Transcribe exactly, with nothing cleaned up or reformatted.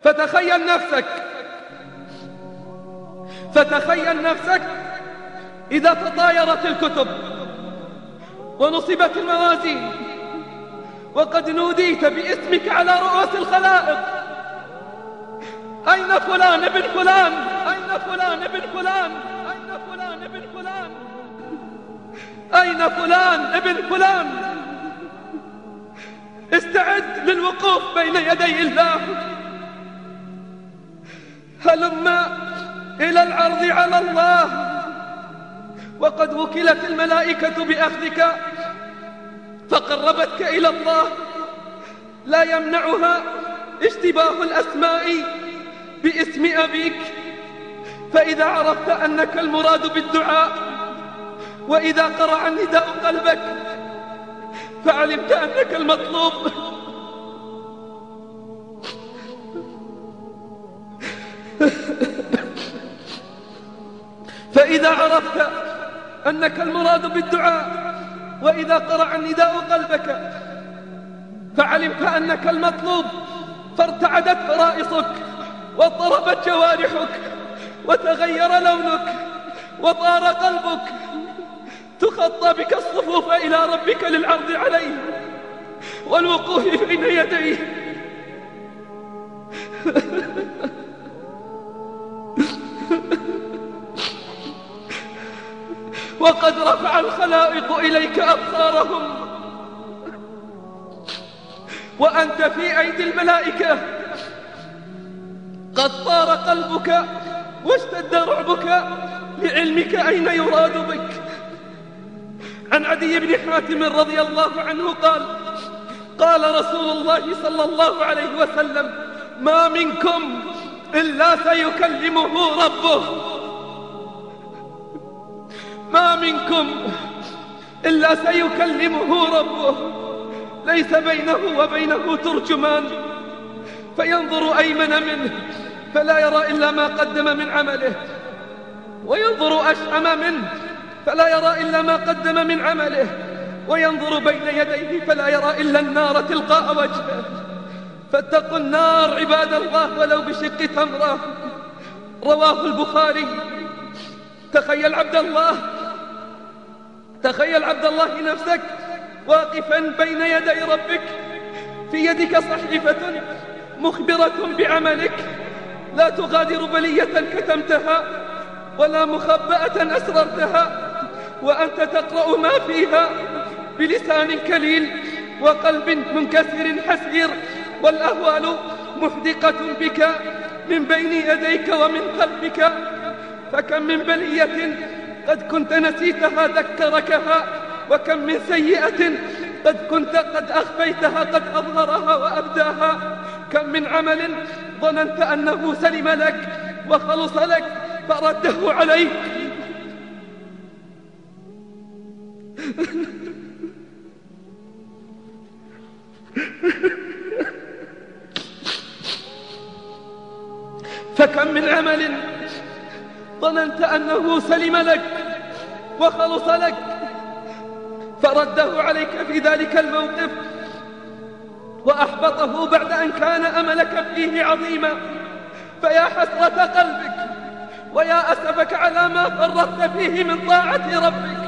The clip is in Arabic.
فتخيل نفسك فتخيل نفسك إذا تطايرت الكتب ونصبت الموازين وقد نوديت باسمك على رؤوس الخلائق: أين فلان ابن فلان؟ أين فلان ابن فلان؟ أين فلان ابن فلان؟ أين فلان ابن فلان؟ استعد للوقوف بين يدي الله. هلم إلى العرض على الله، وقد وكلت الملائكة بأخذك فقربتك إلى الله. لا يمنعها اشتباه الأسماء باسم أبيك، فإذا عرفت أنك المراد بالدعاء وإذا قرع النداء قلبك فعلمت أنك المطلوب. فإذا عرفت أنك المراد بالدعاء وإذا قرع النداء قلبك فعلمت أنك المطلوب، فارتعدت فرائصك واضطربت جوارحك وتغير لونك وطار قلبك. تخطى بك الصفوف إلى ربك للعرض عليه والوقوف بين يديه. وقد رفع الخلائق إليك أبصارهم وأنت في أيدي الملائكة. قد طار قلبك واشتد رعبك لعلمك أين يراد بك. عن عدي بن حاتم رضي الله عنه قال: قال رسول الله صلى الله عليه وسلم: ما منكم إلا سيكلمه ربه. ما منكم إلا سيكلمه ربه، ليس بينه وبينه ترجمان، فينظر أيمن منه فلا يرى إلا ما قدم من عمله، وينظر أشأم منه فلا يرى إلا ما قدم من عمله، وينظر بين يديه فلا يرى إلا النار تلقاء وجهه. فاتقوا النار عباد الله ولو بشق تمرة. رواه البخاري. تخيل عبد الله تخيل عبد الله نفسك واقفا بين يدي ربك، في يدك صحيفة مخبرة بعملك، لا تغادر بلية كتمتها ولا مخبأة أسررتها، وأنت تقرأ ما فيها بلسان كليل وقلب منكسر حسير، والأهوال محدقة بك من بين يديك ومن خلفك. فكم من بلية قد كنت نسيتها ذكركها، وكم من سيئة قد كنت قد أخفيتها قد أظهرها وأبداها. كم من عمل ظننت أنه سلم لك وخلص لك فرده عليك. فكم من عمل ظننت أنه سلم لك وخلص لك فرده عليك في ذلك الموقف وأحبطه بعد أن كان أملك فيه عظيما. فيا حسرة قلبك ويا أسفك على ما فرطت فيه من طاعة ربك.